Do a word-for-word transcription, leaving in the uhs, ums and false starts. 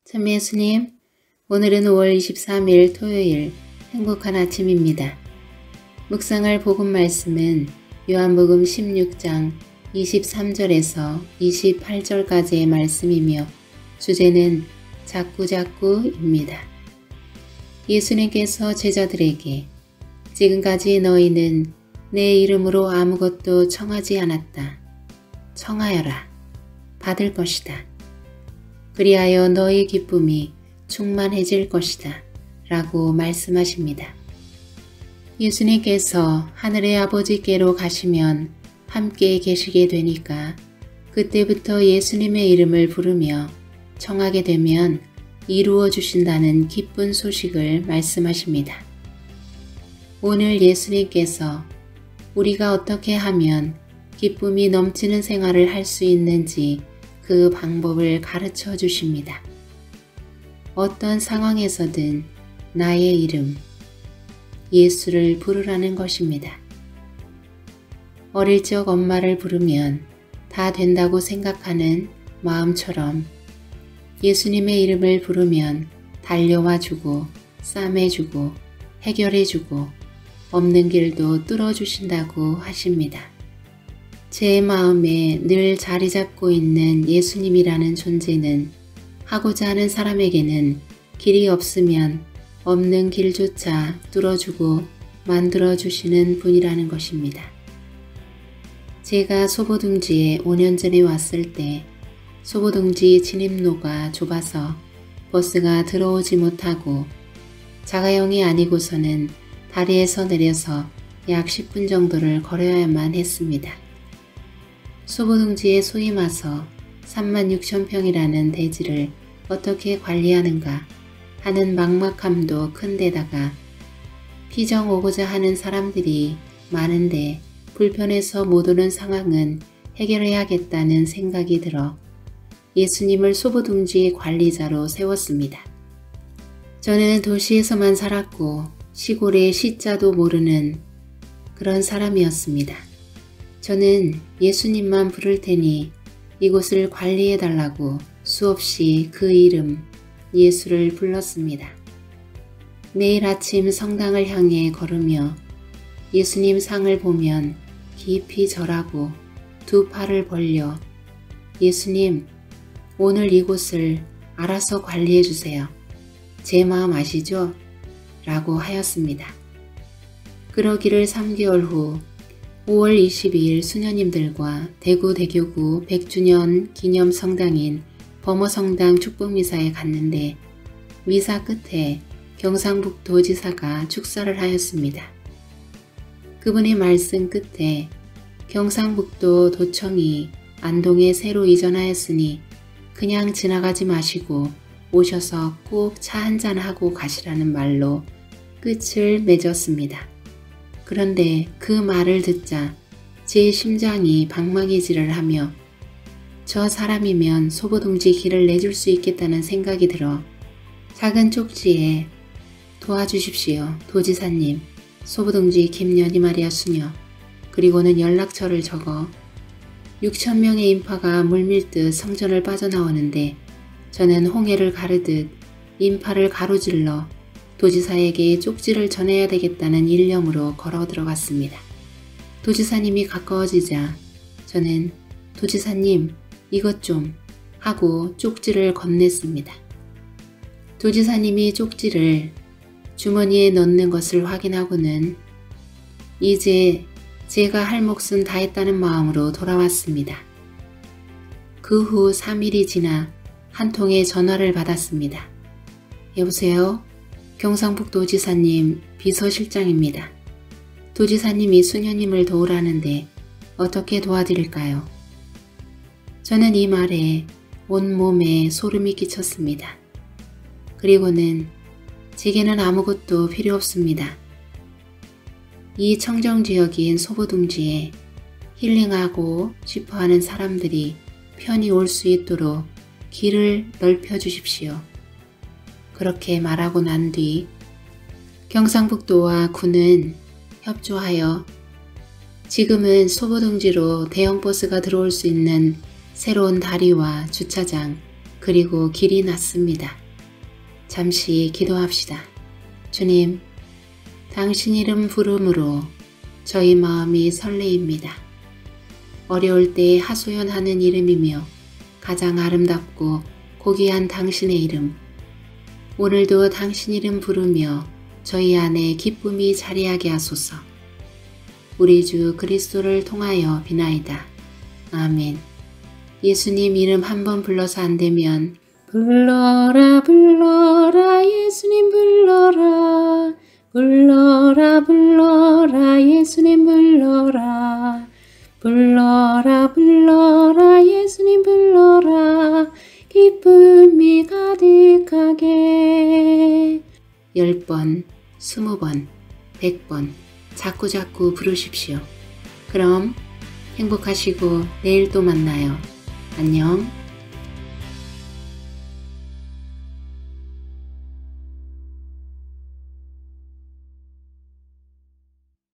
참 예수님, 오늘은 오월 이십삼일 토요일 행복한 아침입니다. 묵상할 복음 말씀은 요한복음 십육장 이십삼절에서 이십팔절까지의 말씀이며 주제는 자꾸자꾸입니다. 예수님께서 제자들에게 지금까지 너희는 내 이름으로 아무것도 청하지 않았다. 청하여라. 받을 것이다. 그리하여 너희 기쁨이 충만해질 것이다. 라고 말씀하십니다. 예수님께서 하늘의 아버지께로 가시면 함께 계시게 되니까 그때부터 예수님의 이름을 부르며 청하게 되면 이루어 주신다는 기쁜 소식을 말씀하십니다. 오늘 예수님께서 우리가 어떻게 하면 기쁨이 넘치는 생활을 할 수 있는지 그 방법을 가르쳐 주십니다. 어떤 상황에서든 나의 이름, 예수를 부르라는 것입니다. 어릴 적 엄마를 부르면 다 된다고 생각하는 마음처럼 예수님의 이름을 부르면 달려와 주고 싸매 주고 해결해 주고 없는 길도 뚫어 주신다고 하십니다. 제 마음에 늘 자리 잡고 있는 예수님이라는 존재는 하고자 하는 사람에게는 길이 없으면 없는 길조차 뚫어주고 만들어주시는 분이라는 것입니다. 제가 소보둥지에 오 년 전에 왔을 때 소보둥지 진입로가 좁아서 버스가 들어오지 못하고 자가용이 아니고서는 다리에서 내려서 약 십 분 정도를 걸어야만 했습니다. 소보둥지에 소위 마서 삼만 육천 평이라는 대지를 어떻게 관리하는가 하는 막막함도 큰 데다가 피정 오고자 하는 사람들이 많은데 불편해서 못 오는 상황은 해결해야겠다는 생각이 들어 예수님을 소보둥지 관리자로 세웠습니다. 저는 도시에서만 살았고 시골의 시자도 모르는 그런 사람이었습니다. 저는 예수님만 부를 테니 이곳을 관리해달라고 수없이 그 이름 예수를 불렀습니다. 매일 아침 성당을 향해 걸으며 예수님 상을 보면 깊이 절하고 두 팔을 벌려 예수님, 오늘 이곳을 알아서 관리해 주세요. 제 마음 아시죠? 라고 하였습니다. 그러기를 삼 개월 후 오월 이십이일 수녀님들과 대구 대교구 백 주년 기념 성당인 범어성당 축복미사에 갔는데 미사 끝에 경상북도 지사가 축사를 하였습니다. 그분의 말씀 끝에 경상북도 도청이 안동에 새로 이전하였으니 그냥 지나가지 마시고 오셔서 꼭 차 한잔 하고 가시라는 말로 끝을 맺었습니다. 그런데 그 말을 듣자 제 심장이 방망이질을 하며 저 사람이면 소보둥지 길을 내줄 수 있겠다는 생각이 들어 작은 쪽지에 도와주십시오 도지사님, 소보둥지 김연희 마리아 수녀, 그리고는 연락처를 적어 육천 명의 인파가 물밀듯 성전을 빠져나오는데 저는 홍해를 가르듯 인파를 가로질러 도지사에게 쪽지를 전해야 되겠다는 일념으로 걸어 들어갔습니다. 도지사님이 가까워지자 저는 도지사님 이것 좀 하고 쪽지를 건넸습니다. 도지사님이 쪽지를 주머니에 넣는 것을 확인하고는 이제 제가 할 몫은 다 했다는 마음으로 돌아왔습니다. 그 후 삼 일이 지나 한 통의 전화를 받았습니다. 여보세요? 경상북도지사님 비서실장입니다. 도지사님이 수녀님을 도우라는데 어떻게 도와드릴까요? 저는 이 말에 온몸에 소름이 끼쳤습니다. 그리고는 제게는 아무것도 필요 없습니다. 이 청정지역인 소보둥지에 힐링하고 싶어하는 사람들이 편히 올 수 있도록 길을 넓혀 주십시오. 그렇게 말하고 난 뒤 경상북도와 군은 협조하여 지금은 소보둥지로 대형버스가 들어올 수 있는 새로운 다리와 주차장, 그리고 길이 났습니다. 잠시 기도합시다. 주님, 당신 이름 부름으로 저희 마음이 설레입니다. 어려울 때 하소연하는 이름이며 가장 아름답고 고귀한 당신의 이름. 오늘도 당신 이름 부르며 저희 안에 기쁨이 자리하게 하소서. 우리 주 그리스도를 통하여 비나이다. 아멘. 예수님 이름 한 번 불러서 안 되면 불러라 불러라 예수님 불러라 불러라 불러라 예수님 불러라 불러라 불러라 예수님 불러라 기쁨이 가득하게. 열 번, 스무 번, 백 번 자꾸자꾸 부르십시오. 그럼 행복하시고 내일 또 만나요. 안녕.